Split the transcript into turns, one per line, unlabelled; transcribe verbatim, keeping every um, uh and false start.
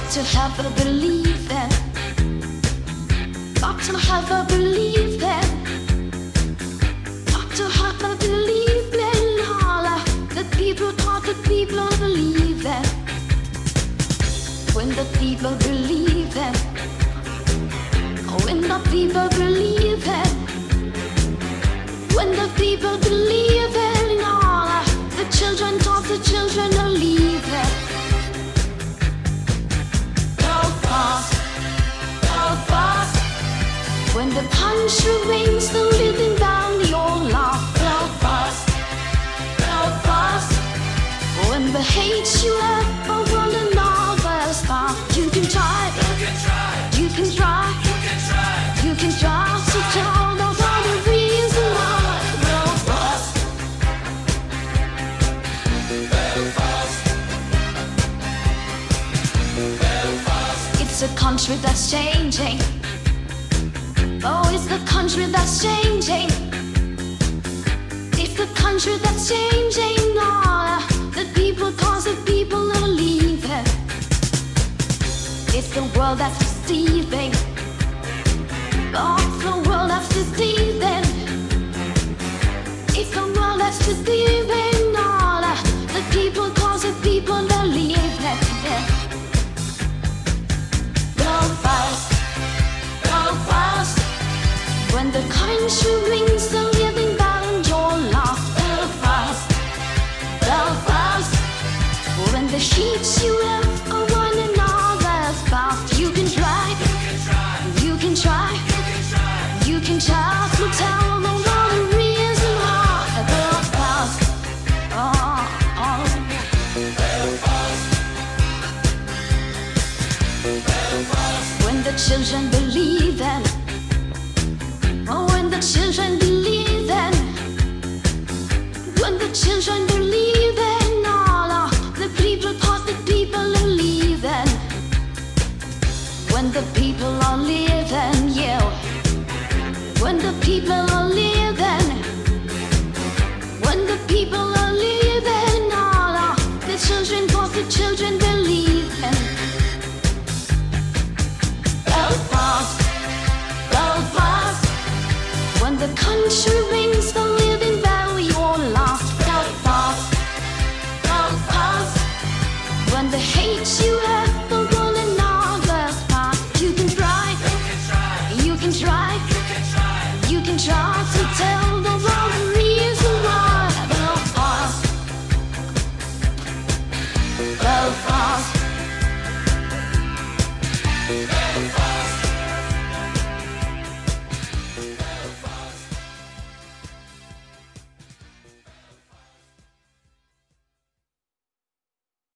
to have a belief in, got to have a belief in, got to have a belief in all of the people taught the people believe in. When the people believe in, when the people believe in, when the people believe in all of the children taught the children believe in. When the country rings the living down your law, go fast, go fast. When the hate you have for one another stop, you can try, you can try, you can try to tell the wrong reason why. Go fast, Belfast. It's a country that's changing. Oh, it's the country that's changing. It's the country that's changing. All the people cause the people that believe it. It's the world that's deceiving. Oh, it's the world that's deceiving. It's the world that's deceiving. All the people cause the people that believe it. Go fast, go fast. When the country rings the living down your law, Belfast, Belfast. When the sheets you have are one another's spouse, you can try, you can try, you can try to tell the world the reason why. Belfast, oh, oh. Belfast, Belfast. When the children believe in, oh, when the children believe in, when the children believe in all of the people taught the people believe in. When the people are living, yeah. When the people are living, when the people are living, all of the children taught the children believe in. Belfast, Belfast. When the country rings the living bell, you're lost. Belfast, Belfast. When the hate you have for one another's past, you can try, you can try, you can try to tell the world the reason why. Belfast, Belfast.